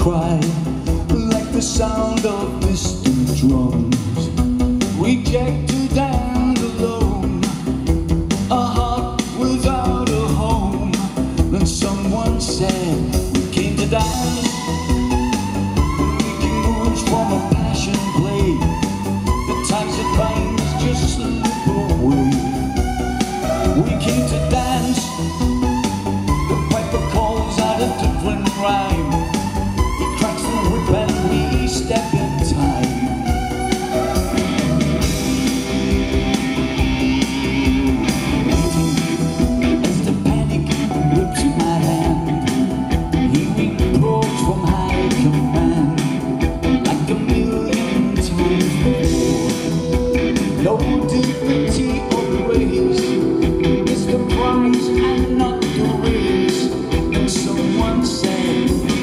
cry, like the sound of distant drums. Rejected and alone, a heart without a home. Then someone said we came to dance. Making moves from a passion play. The ties that bind us just slip away. We came to dance. The piper calls out a different rhyme. He cracks the whip and we step in time. As the panic whips in my hand, hearing prose from high command, like a million times before. No dignity or grace is the prize and not the race. And someone said